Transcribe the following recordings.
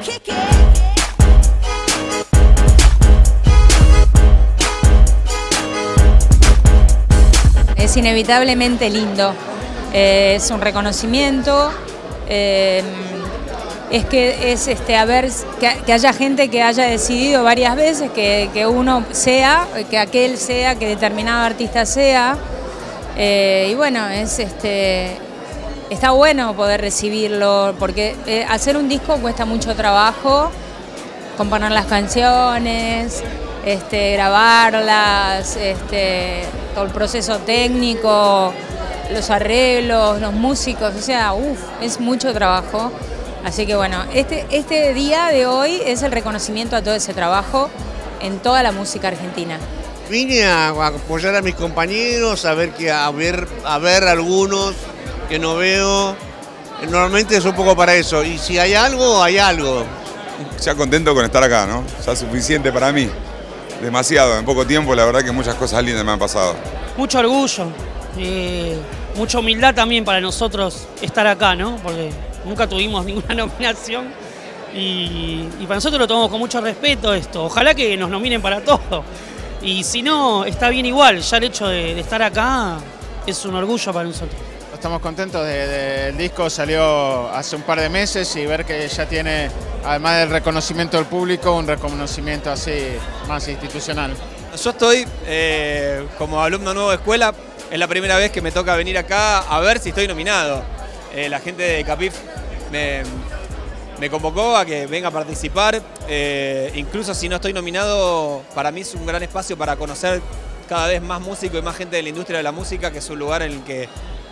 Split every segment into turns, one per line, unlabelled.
Es inevitablemente lindo, es un reconocimiento, es que haya gente que haya decidido varias veces que uno sea, que aquel sea, que determinado artista sea, y bueno, está bueno poder recibirlo, porque hacer un disco cuesta mucho trabajo, componer las canciones, grabarlas, todo el proceso técnico, los arreglos, los músicos, o sea, es mucho trabajo. Así que bueno, este día de hoy es el reconocimiento a todo ese trabajo en toda la música argentina.
Vine a apoyar a mis compañeros, a ver algunos que no veo. Normalmente es un poco para eso, y si hay algo, hay algo.
Ya contento con estar acá, ¿no? Ya es suficiente para mí. Demasiado, en poco tiempo, la verdad que muchas cosas lindas me han pasado.
Mucho orgullo, mucha humildad también para nosotros estar acá, ¿no? Porque nunca tuvimos ninguna nominación y para nosotros lo tomamos con mucho respeto esto. Ojalá que nos nominen para todo. Y si no, está bien igual. Ya el hecho de estar acá es un orgullo para nosotros.
Estamos contentos del disco, salió hace un par de meses y ver que ya tiene, además del reconocimiento del público, un reconocimiento así más institucional.
Yo estoy como alumno nuevo de escuela, es la primera vez que me toca venir acá a ver si estoy nominado. La gente de Capif me convocó a que venga a participar, incluso si no estoy nominado, para mí es un gran espacio para conocer cada vez más músicos y más gente de la industria de la música, que es un lugar en el que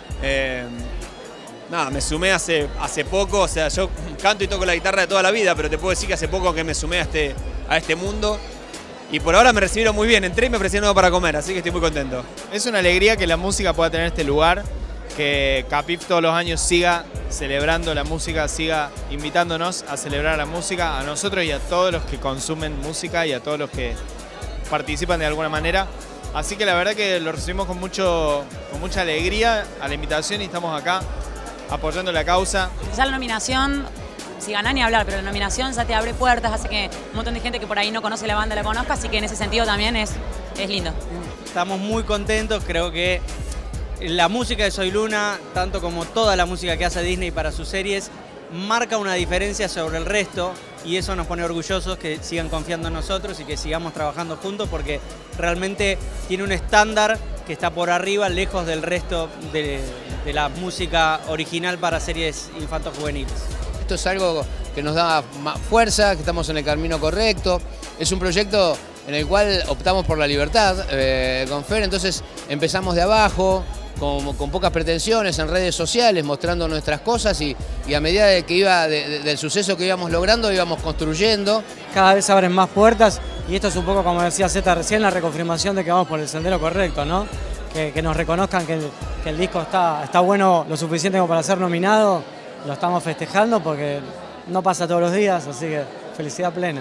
me sumé hace poco. O sea, yo canto y toco la guitarra de toda la vida, pero te puedo decir que hace poco que me sumé a este mundo. Y por ahora me recibieron muy bien, entré y me ofrecieron algo para comer, así que estoy muy contento.
Es una alegría que la música pueda tener este lugar, que Capif todos los años siga celebrando la música, siga invitándonos a celebrar la música, a nosotros y a todos los que consumen música y a todos los que participan de alguna manera. Así que la verdad que lo recibimos con mucha alegría a la invitación y estamos acá apoyando la causa.
Ya la nominación, si ganás ni hablar, pero la nominación ya te abre puertas, hace que un montón de gente que por ahí no conoce la banda la conozca, así que en ese sentido también es lindo.
Estamos muy contentos, creo que la música de Soy Luna, tanto como toda la música que hace Disney para sus series, marca una diferencia sobre el resto y eso nos pone orgullosos, que sigan confiando en nosotros y que sigamos trabajando juntos, porque realmente tiene un estándar que está por arriba, lejos del resto de la música original para series infanto-juveniles.
Esto es algo que nos da más fuerza, que estamos en el camino correcto. Es un proyecto en el cual optamos por la libertad con Fer, entonces empezamos de abajo, con pocas pretensiones en redes sociales, mostrando nuestras cosas y a medida de que del suceso que íbamos logrando, íbamos construyendo.
Cada vez se abren más puertas y esto es un poco, como decía Zeta recién, la reconfirmación de que vamos por el sendero correcto, ¿no? Que nos reconozcan que el disco está bueno lo suficiente como para ser nominado, lo estamos festejando porque no pasa todos los días, así que felicidad plena.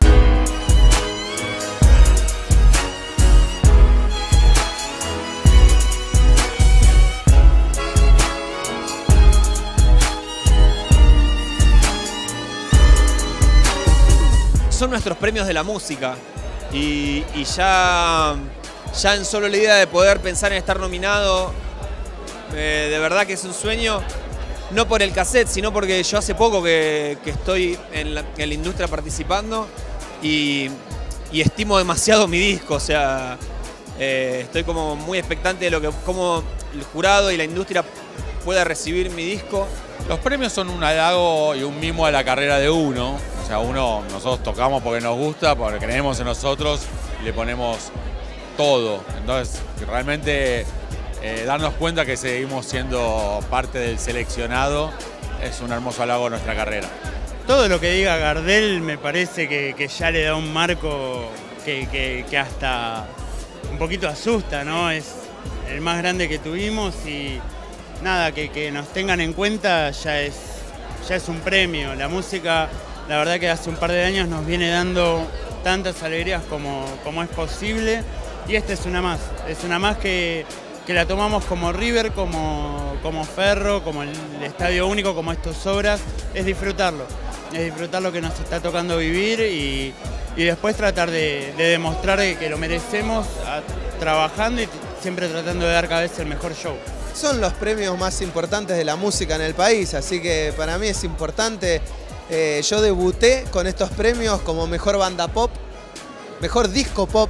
Son nuestros premios de la música y ya en solo la idea de poder pensar en estar nominado, de verdad que es un sueño, no por el cassette, sino porque yo hace poco que estoy en la industria participando y estimo demasiado mi disco, o sea, estoy como muy expectante de cómo el jurado y la industria pueda recibir mi disco.
Los premios son un halago y un mimo a la carrera de uno. O sea, nosotros tocamos porque nos gusta, porque creemos en nosotros y le ponemos todo. Entonces, realmente darnos cuenta que seguimos siendo parte del seleccionado es un hermoso halago a nuestra carrera.
Todo lo que diga Gardel me parece que ya le da un marco que hasta un poquito asusta, ¿no? Es el más grande que tuvimos y nada, que nos tengan en cuenta ya es un premio. La música, la verdad que hace un par de años nos viene dando tantas alegrías como es posible y esta es una más que la tomamos como River, como Ferro, como el Estadio Único, como estas obras, es disfrutarlo. es disfrutar lo que nos está tocando vivir y después tratar de demostrar que lo merecemos trabajando y siempre tratando de dar cada vez el mejor show.
Son los premios más importantes de la música en el país, así que para mí es importante. Yo debuté con estos premios como mejor banda pop, mejor disco pop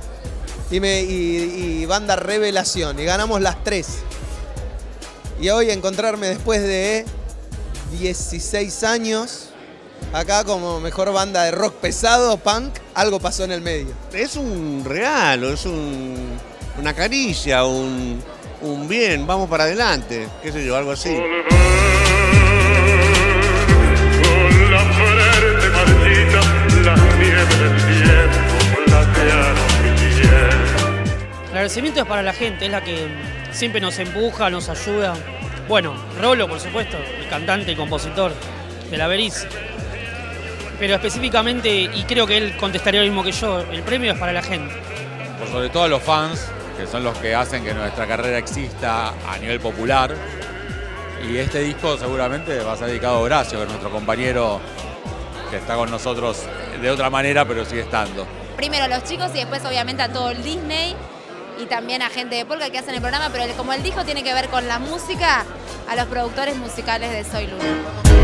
y banda revelación, y ganamos las 3. Y hoy encontrarme después de 16 años acá como mejor banda de rock pesado, punk, algo pasó en el medio.
Es un regalo, es una caricia, un bien, vamos para adelante, qué sé yo, algo así.
El agradecimiento es para la gente, es la que siempre nos empuja, nos ayuda. Bueno, Rolo, por supuesto, el cantante y compositor de La Beriz. Pero específicamente, y creo que él contestaría lo mismo que yo, el premio es para la gente.
Por sobre todo a los fans, que son los que hacen que nuestra carrera exista a nivel popular. Y este disco seguramente va a ser dedicado a Horacio, que es nuestro compañero que está con nosotros de otra manera, pero sigue estando.
Primero a los chicos y después obviamente a todo el Disney y también a gente de Polka que hacen el programa, pero como el disco tiene que ver con la música, a los productores musicales de Soy Luna.